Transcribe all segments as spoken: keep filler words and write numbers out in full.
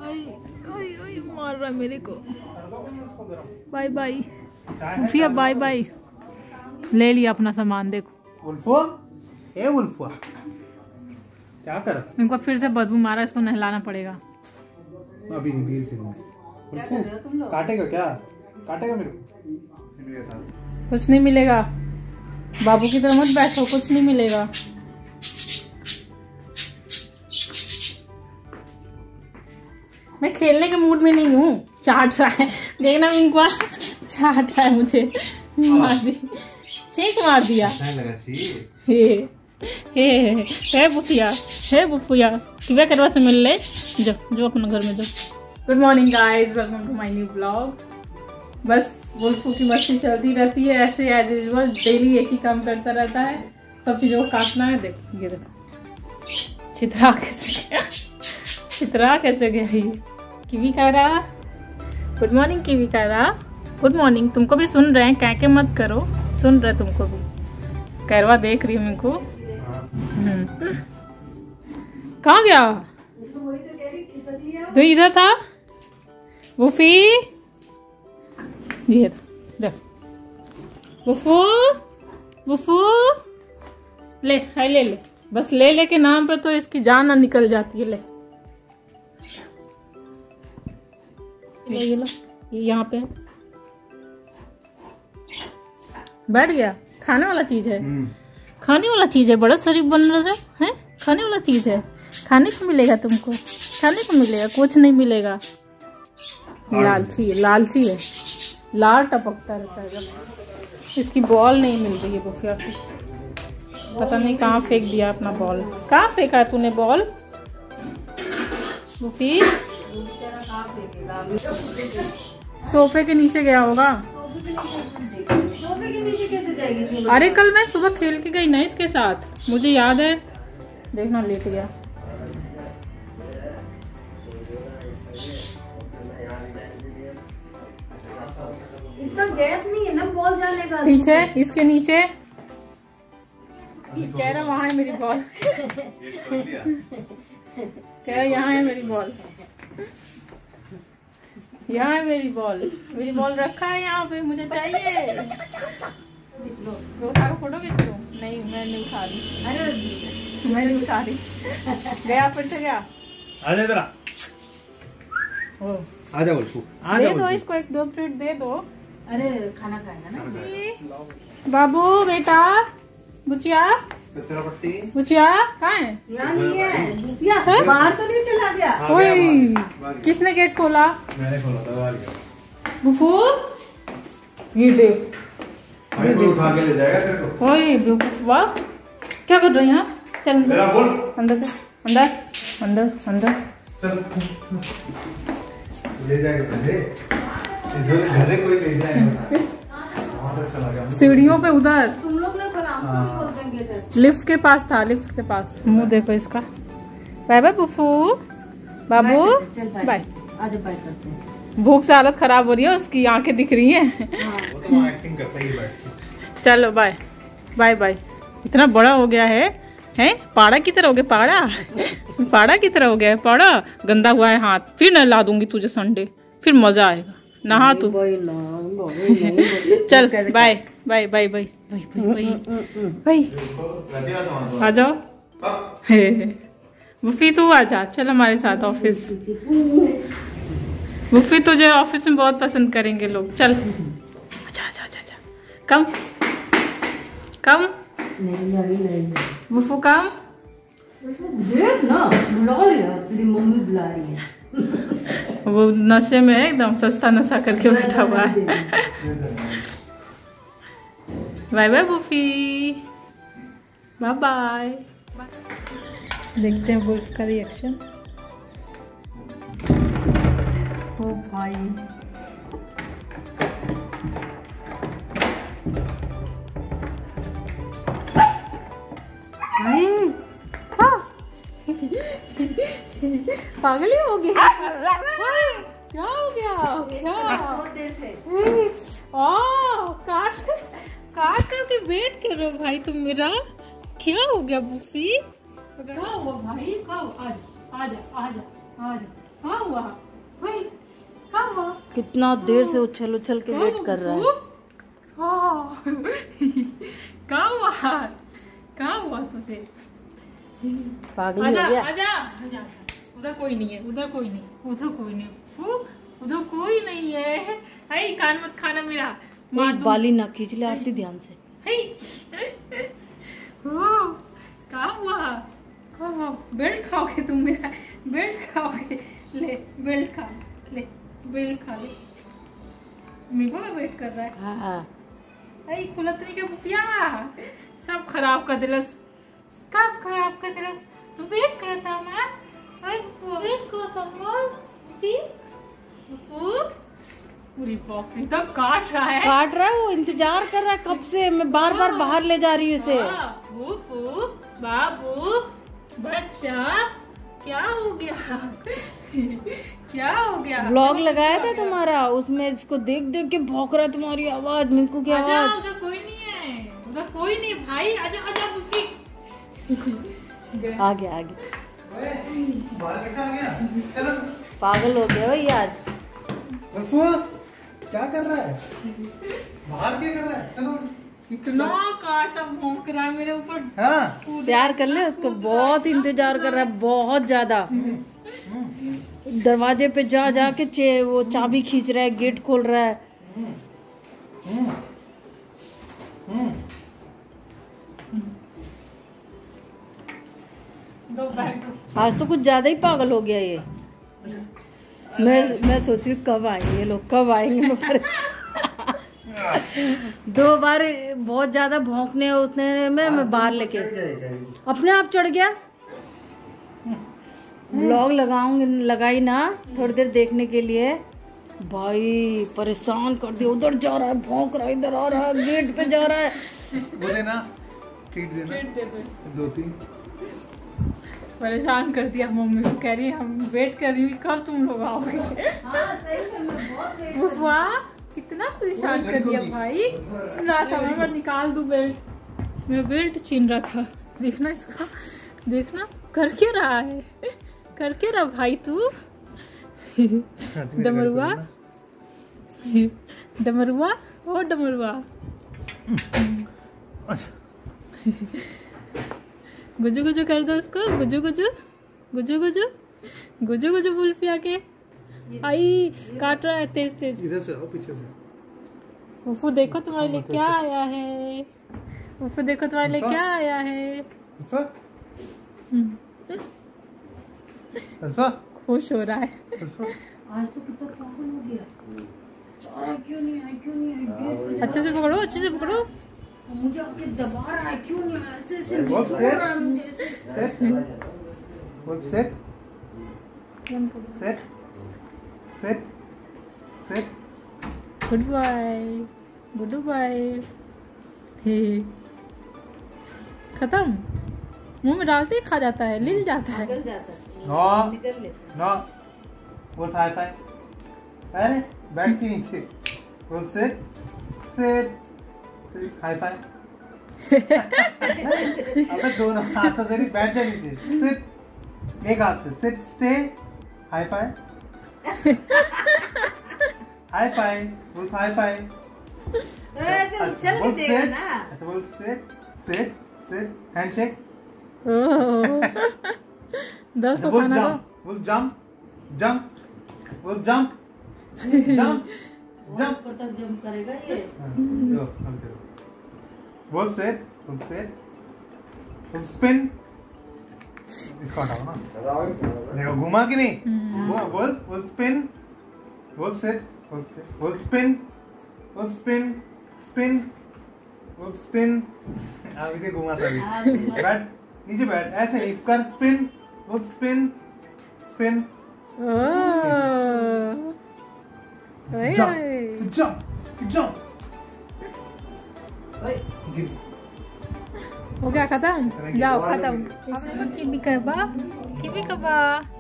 मार रहा मेरे को। बाय बाय उल्फिया, बाय बाय। ले लिया अपना सामान। देखो उल्फुआ, ए उल्फुआ क्या कर? इनको फिर से बदबू मारा, इसको नहलाना पड़ेगा। अभी नहीं, बीस दिन में। उल्फू काटेगा क्या? काटेगा मेरे को? कुछ नहीं मिलेगा। बाबू की तरह मत बैठो, कुछ नहीं मिलेगा। मैं खेलने के मूड में नहीं हूँ। चाट रहा है, देखना मिंकुआ चाट रहा है मुझे। मार दी, छींक मार दिया। हे हे हे बुफिया, हे बुफिया किया करवा से मिल ले। जो जो अपना घर में जो। Good morning guys, welcome to my new blog. बस वुल्फू की मस्ती चलती रहती है ऐसे एज यूजुअल। डेली एक ही काम करता रहता है, सब चीजों को काटना है। देखो ये देखो चित्रा कैसे गया, चित्रा कैसे गया। ये कीवी कह रहा गुड मॉर्निंग, कीवी कह रहा गुड मॉर्निंग। तुमको भी सुन रहे हैं, कह के मत करो, सुन रहे तुमको भी। कैरवा देख रही हूँ इनको। कहाँ गया? तो इधर था वुफी, ये देख वुफू वुफू। ले है, ले ले, बस ले ले के नाम पे तो इसकी जान ना निकल जाती है। ले ये ये लो, ये यहाँ पे बैठ गया। खाने वाला चीज है, खाने वाला चीज है। बड़ा शरीफ बन रहा है, खाने वाला चीज है। खाने को मिलेगा तुमको, खाने को मिलेगा, कुछ नहीं मिलेगा। लालची है, लालची है, लाल टपकता रहता है जब। इसकी बॉल नहीं मिल रही है बुफिया की। पता नहीं कहाँ फेंक दिया अपना बॉल। कहाँ फेंका तूने बॉल बुफी? सोफे के नीचे गया होगा। सोफे के नीचे कैसे जाएगी? अरे कल मैं सुबह खेल के गई ना इसके साथ, मुझे याद है। देखना लेट गया। इतना गैप नहीं है ना बॉल जाने का। पीछे इसके नीचे कह रहा वहाँ है मेरी बॉल। कह रहा यहाँ है मेरी बॉल, यहाँ है मेरी बॉल। मेरी बॉल रखा है यहाँ पे, मुझे चाहिए। उठा के फोटो खींच लो। नहीं मैं नहीं उठा रही। अरे मैं नहीं उठा रही। गया फिर से गया। आजा इधर, आजा उल्फू, आजा। दे दो इसको, एक दो प्लेट दे दो। अरे खाना खाएगा ना बाबू बेटा। बुचिया, बुचिया कहाँ है? यहाँ नहीं है। बाहर तो नहीं चला गया? ओए किसने गेट खोला? मैंने खोला था। बुफू ये देख, ये देख उठा के ले जाएगा तेरे को। ओए बुफुआ क्या कर रहे हैं यहाँ? चल अंदर, अंदर चल, अंदर अंदर अंदर चल। ले जाएगा तुझे, घरे कोई ले जाएगा। सीढ़ियों पे उधर तुम लोग ने खोला, हम भी खोल देंगे। लिफ्ट के पास था, लिफ्ट के पास। मुंह देखो इसका। बाय बाय बुफू, बाबू बाय। आज बाय करते हैं। भूख से हालत खराब हो रही है उसकी, आंखें दिख रही हैं। वो तो एक्टिंग करता ही बैठ। चलो बाय बाय बाय। इतना बड़ा हो गया है, हैं? पाड़ा की तरह हो गया, पाड़ा पाड़ा की तरह हो गया है। पाड़ा गंदा हुआ है हाथ, फिर न ला दूंगी तुझे संडे, फिर मजा आएगा। नहा तू। चल bye bye bye bye bye bye. आ जाओ बुफी, तू आ जा, चल हमारे साथ ऑफिस। बुफी तुझे ऑफिस में बहुत पसंद करेंगे लोग। चल अच्छा अच्छा अच्छा अच्छा, कम कम बुफू कम। देख ना, बुला रही है, तेरी मम्मी बुला रही है। वो नशे में एकदम सस्ता नशा करके बैठा हुआ है। बाय बाय बुफी, बाय बाय। देखते हैं वुल्फ का रिएक्शन। ओ भाई पागल ही हो गया। क्या हो गया? क्या काट काट के वेट कर रहे हो भाई तुम मेरा? क्या हो गया बुफी? क्या हुआ भाई? आज आजा आजा आजा क्या हुआ भाई? क्या हुआ? कितना देर से उछल उछल के वेट कर रहा है। क्या हुआ? क्या हुआ तुझे? पागल हो आजा, गया। आजा, आजा। उधर कोई नहीं है, उधर कोई नहीं, उधर कोई नहीं, फू, उधर कोई नहीं है। अरे कान मत खाना मेरा, मार दूं। बाली ना खींच ले आरती ध्यान से। क्या हुआ? बेल्ट खाओगे तुम मेरा? बेल्ट खाओगे? ले बेल्ट खा, ले बेल्ट खा ले। मेरे को ना वेट कर रहा है। हाँ अरे खुलत नहीं क्या बुफिया, सब खराब कर दिलस, कब खराब कर दिलस। तू वेट करता मैं, अरे वेट करता मैं, सी पूरी पॉपी तो काट रहा है, काट रहा है वो, इंतजार कर रहा है कब से। मैं बार बार बाहर ले जा रही हूँ इसे। बाबू बाबू बच्चा क्या हो गया? क्या हो गया? व्लॉग लगाया था तुम्हारा, उसमें इसको देख देख के भौंक रहा है तुम्हारी आवाज, मिंकू की आजा, आवाज। उधर कोई नहीं है, उधर कोई नहीं भाई, आजा आजा बुफी। आ गया आ गया। बाहर कैसे आ गया? चलो पागल हो गया भाई आज। क्या कर रहा है? बाहर क्या कर रहा है? चलो इतना काटा भौंक रहा है मेरे ऊपर। हाँ प्यार कर ले उसको, बहुत इंतजार कर रहा है, बहुत ज्यादा। दरवाजे पे जा जा के चे वो चाबी खींच रहा है, गेट खोल रहा है। दो बैग दो। आज तो कुछ ज्यादा ही पागल हो गया ये। मैं मैं सोच रही हूँ कब आएंगे ये लोग, कब आएंगे। दो बार बहुत ज्यादा भौंकने उतने में मैं बाहर लेके अपने आप चढ़ गया। व्लॉग लगाऊंगी, लगाई ना थोड़ी देर देखने के लिए। भाई परेशान कर दिया, उधर जा रहा है भौंक रहा है, इधर आ रहा है, गेट पे जा रहा है। वो देना, ट्रीट देना, ट्रीट दे दो। दो तीन। परेशान कर दिया मम्मी को, कह रही है हम वेट कर रही हूँ कब तुम लोग आओगे। वाह कितना परेशान कर दिया भाई। रहा था मैं निकाल दूं बेल्ट, मेरा बेल्ट छीन रहा था। देखना इसका, देखना कर क्या रहा है, कर क्या रहा भाई तू? डमरुआ डमरुआ ओ डमरुआ। गुजू गुजू कर दो उसको, गुजू गुजू गुजू गुजू गुजू गुजू बुल्फिया के। आई काट रहा है तेज तेज। इधर से आओ, पीछे से। उफू देखो तुम्हारे लिए क्या आया है, उफू देखो तुम्हारे लिए क्या आया है। अल्फा अल्फा खुश हो रहा है। अल्फा आज तो कितना पागल हो गया। चाय क्यों नहीं आई, क्यों नहीं आई? अच्छे से पकड़ो, अच्छे से पकड़ो। मुझे आके दबा रहा है, क्यों नहीं आया? ऐसे ऐसे बहुत दबा सेट। रहा है मुझे ऐसे। सेट बहुत sit sit sit sit. Good bye, good bye. हे खत्म, मुंह में डालते ही खा जाता है, लिल जाता है। निकल जाता है। नो निकल ले। नो बोल हाई फाई। अरे बैठ के नीचे बोल sit sit sit high five. अबे दोनों हाथों से नहीं, बैठ जा नीचे। सिट एक हाथ से, sit stay high five. High five बोल हाई फाई। ऐसे उछल के देगा ना। अच्छा बोल सिट सिट सिट हैंडशेक। दस को बोल खाना दो। जंप बोल जंप जंप बोल जंप जंप जंप। ऊपर तक जंप करेगा ये। लो हम करो। बोल सेट बोल सेट बोल स्पिन। इसको हटाओ ना, देखो घुमा कि नहीं। बोल बोल बोल स्पिन बोल सेट बोल सेट बोल स्पिन बोल स्पिन स्पिन बोल स्पिन। अब इसे घुमाता भी। बैठ नीचे बैठ, ऐसे नहीं कर, स्पिन बोल spin spin. Jump jump jump. हो गया खत्म, जाओ खत्म। किबी कबा किबी कबा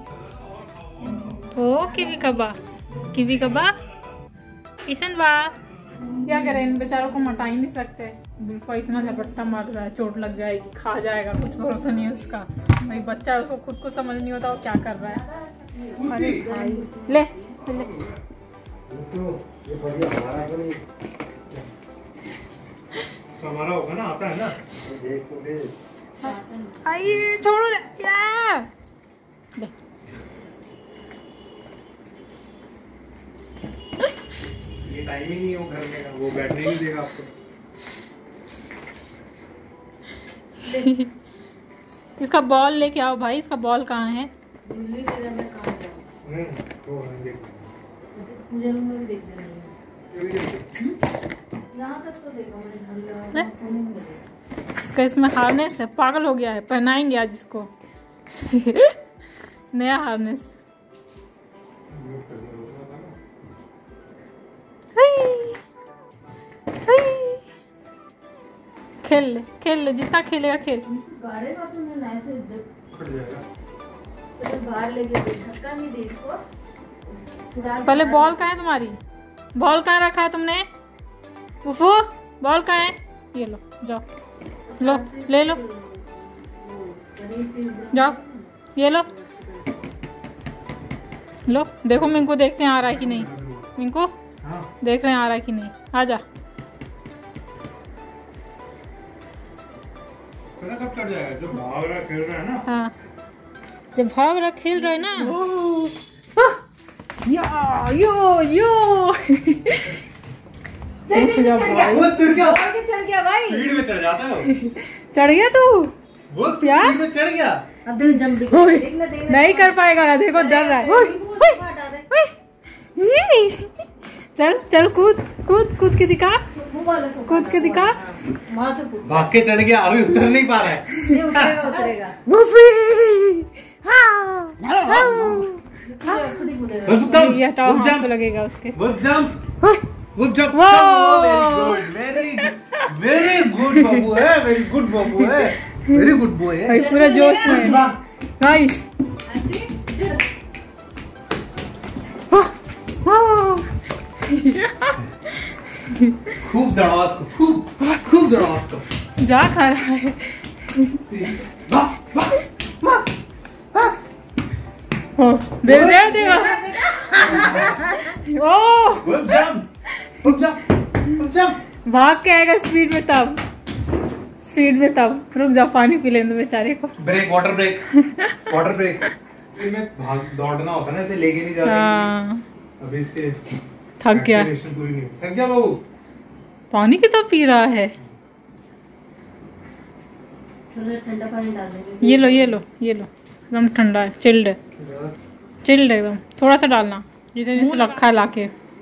ओ किबी कबा किबी कबा किशन बा। क्या करें, इन बेचारों को मटा ही नहीं सकते। बिल्कुल इतना झपट्टा मार रहा है, चोट लग जाएगी, खा जाएगा, कुछ भरोसा नहीं है उसका। भाई बच्चा है, उसको खुद को समझ नहीं होता वो क्या कर रहा है। अरे भाई ले ले हमारा होगा ना, आता है ना। आइए छोड़ो ले यार। ये टाइम ही नहीं है वो घर में, वो बैठने नहीं देगा आपको। इसका बॉल लेके आओ भाई, इसका बॉल कहाँ है? दिल्ली ले रहा, मैं कहाँ जाऊँ? हम्म, वो है, देख। मुझे रूम में भी देखना नहीं है। यहाँ तक तो देखा मैंने, घर इसका इसमें हार्नेस है, पागल हो गया है। पहनाएंगे आज इसको नया हार्नेस। खेल ले खेल ले, जितना खेलेगा खेल। गाड़े का तुमने नए से जब फट जाएगा। तो बाहर लेके दे, धक्का नहीं दे इसको। पहले बॉल कहाँ है तुम्हारी? बॉल कहाँ रखा है तुमने? उफू बॉल कहाँ है? ये लो, जाओ लो, ले लो, जाओ ये लो लो। देखो मिंकू देखते हैं आ रहा है कि नहीं। मिंकू हाँ। देख रहे हैं आ रहा है कि नहीं। आ जा। पता कब चढ़ जाएगा? जब भाग रहा खेल रहा है ना। हाँ जब भाग रहा खेल रहा है ना। यो यो यो नहीं, नहीं, चढ़ गया। वो चढ़ गया, और के चढ़ गया भाई। स्पीड में चढ़ जाता है वो। चढ़ गया तू? वो क्या? स्पीड में चढ़ गया। अब देख जंप दिखा, ओए, देख ले, देख ले। नहीं कर पाएगा, देखो डर रहा है। ओए, ओए, ओए, चल चल कूद कूद कूद के दिखा, कूद के दिखा। वहाँ से कूद। भाग के चढ़ गया, अभी उतर नहीं पा रहा है। नहीं उतरेगा, उतरेगा। वुफी हाँ खुद ही कूदेगा। वुफ जंप, ये हटाओ, वुफ हाथ जंप, तो लगेगा उसके। वुफ जंप, ओए, वुफ जंप। वाह। Very good, very very good बाबू है, वेरी गुड बाबू है, वेरी गुड बॉय है। भाई पूरा जोश में है। भाई खूब दड़ास को, खूब खूब दड़ास को। जा खा रहा है। वाह वाह वाह। ओ, दे दे देगा। ओ woof jump, woof jump, woof jump. भाग के आएगा स्पीड में, तब स्पीड में तब। रुक जा, पानी पी लेने दो बेचारे को। Break, water break, water break. इसमें भाग दौड़ना होता है ना, इसे लेके नहीं जा रहे। हाँ अभी इसके थक गया, vaccination पूरी नहीं हुई। थक गया बाबू। पानी की तो पी रहा है। थोड़ा ठंडा पानी डाल देंगे। ये लो ये लो ये लो, एकदम ठंडा है, चिल्ड है, चिल्ड एकदम। थोड़ा सा डालना जितने से रखा है लाके।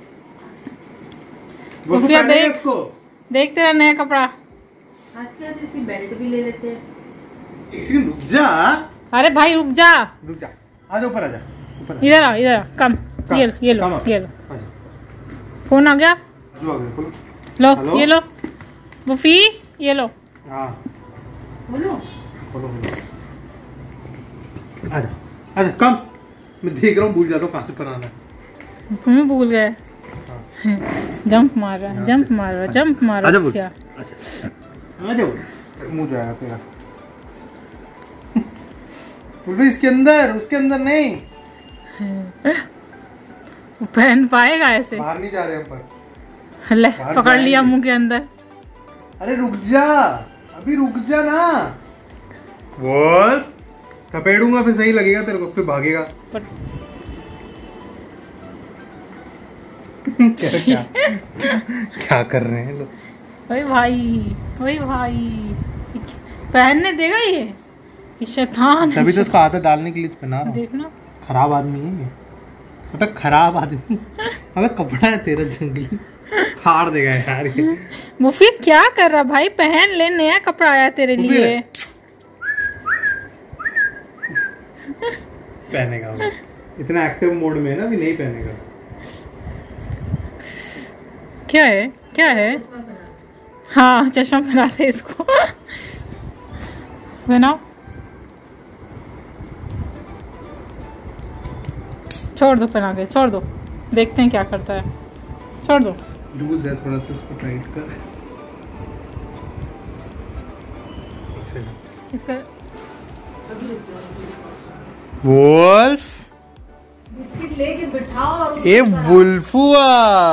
वो खुफिया पहनेगा देख, इसको। देख तेरा नया कपड़ा। हाथ के हाथ इसकी बेल्ट भी ले लेते हैं। एक सेकंड रुक जा, अरे भाई रुक जा, रुक जा, आजा ऊपर आजा, ऊपर आजा। इधर आ इधर आ, कम। ये लो ये लो कम आ। ये लो, आजा। फोन आ गया, जो आ गया, बोलो। लो हेलो? ये लो बुफी, ये लो। हाँ बोलो। बोलो बोलो। आजा आजा, कम। मैं देख रहा हूँ, भूल जाता हूँ कहाँ से बनाना है। तुम्हें भूल गए। जंप मार रहा है, जंप मार रहा है, जंप मार रहा आजा है बोल, क्या? आजा बोल। मुंह जाएगा तेरा। बोल भाई, इसके अंदर, उसके अंदर नहीं। वो पहन पाएगा ऐसे? बाहर नहीं जा रहे ऊपर। ले बाहर पकड़ लिया जाएंगे। मुंह के अंदर। अरे रुक जा, अभी रुक जा ना। वॉल्फ थपेड़ूंगा, फिर सही लगेगा तेरे को, फिर भागेगा। पर... क्या क्या क्या कर रहे हैं लोग? ओए भाई, ओए भाई, पहनने देगा ये? ये शैतान है। तभी तो उसको आदत डालने के लिए पहना रहा हूं। देखना खराब आदमी है ये, अबे खराब आदमी। अबे कपड़ा है तेरा जंगली, फाड़ देगा यार ये। मुफीद क्या कर रहा भाई? पहन ले, नया कपड़ा आया तेरे लिए। पहनेगा वो, इतना एक्टिव मोड में है ना, भी नहीं पहनेगा। क्या है क्या है? हाँ चश्मा पहनाते इसको। बनाओ, छोड़ दो, पहना के छोड़ दो, देखते हैं क्या करता है। छोड़ दो, लूज है थोड़ा सा, उसको टाइट कर। इसका वोल्फ बिस्किट लेके बिठाओ और ये वुल्फुआ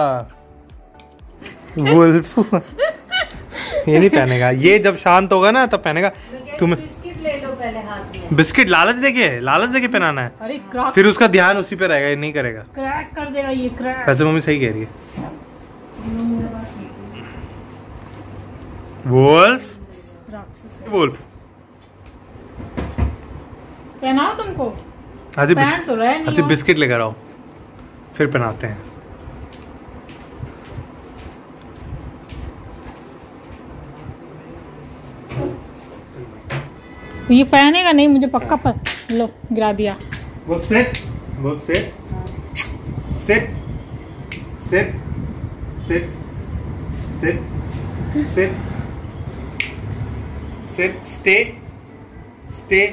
वुल्फुआ ये नहीं पहनेगा, ये जब शांत होगा ना तब पहनेगा। तुम्हें बिस्किट ले लो पहले हाथ में। बिस्किट लालच देके लालच देके पहनाना है। अरे क्रैक, फिर उसका ध्यान उसी पे रहेगा, ये नहीं करेगा। क्रैक कर देगा ये, क्रैक। वैसे मम्मी सही कह रही है। वुल्फ वुल्फ पहनाओ तुमको। आधी पहन तो रहे नहीं बिस्किट हो। बिस्किट लेकर आओ फिर पहनाते हैं। ये पहनेगा नहीं, मुझे पक्का पर लो गिरा दिया। Both sit, both sit, sit, sit, sit, sit, sit, sit, stay, stay.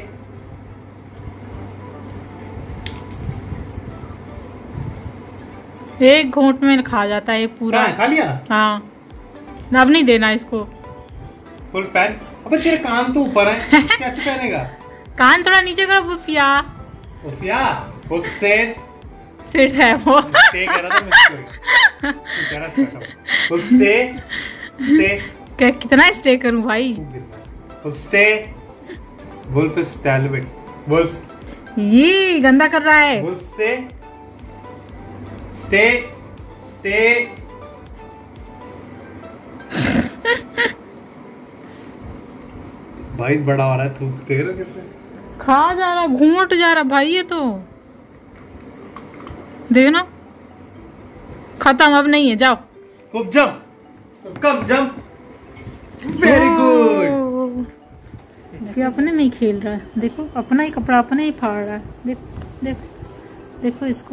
एक घोंट में खा जाता है ये पूरा। हाँ, खा लिया। हाँ, अब नहीं देना इसको। Full pan. अबे तेरे कान तो ऊपर है, कैसे पहनेगा? कान थोड़ा नीचे करो बुफिया। बुफिया, both sit, सिट है वो। stay कह रहा था मैं इसको। तू कह रहा था both stay, stay. क्या कितना स्टे करूं भाई? Both stay, wolf is stalwart. Wolf. ये गंदा कर रहा है। Wolf stay, stay, stay. भाई बड़ा हो रहा है, थूक देख रहा कैसे? खा जा रहा, घूंट जा रहा भाई ये तो। देखना खत्म, अब नहीं है, जाओ। खूब जंप, कम जंप। Very good. फिर अपने में ही खेल रहा है, देखो अपना ही कपड़ा अपने ही फाड़ रहा है। देखो देखो देखो इसको,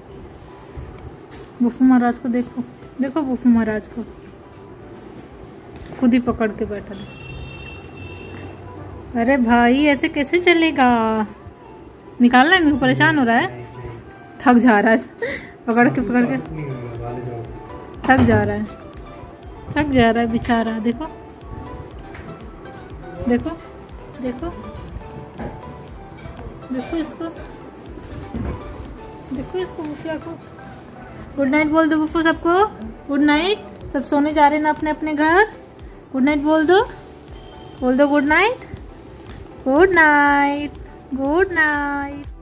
बुफू महाराज को देखो, देखो बुफू महाराज को खुद ही पकड़ के बैठा है। अरे भाई ऐसे कैसे चलेगा? निकालना है, परेशान हो रहा है, थक जा रहा है पकड़ के पकड़ के थक जा रहा है, थक जा रहा है बेचारा। देखो देखो देखो देखो इसको, देखो इसको बुफिया को। गुड नाइट बोल दो बुफू सबको, गुड नाइट। सब सोने जा रहे हैं ना अपने अपने घर। गुड नाइट बोल दो, बोल दो good night, good night, good night.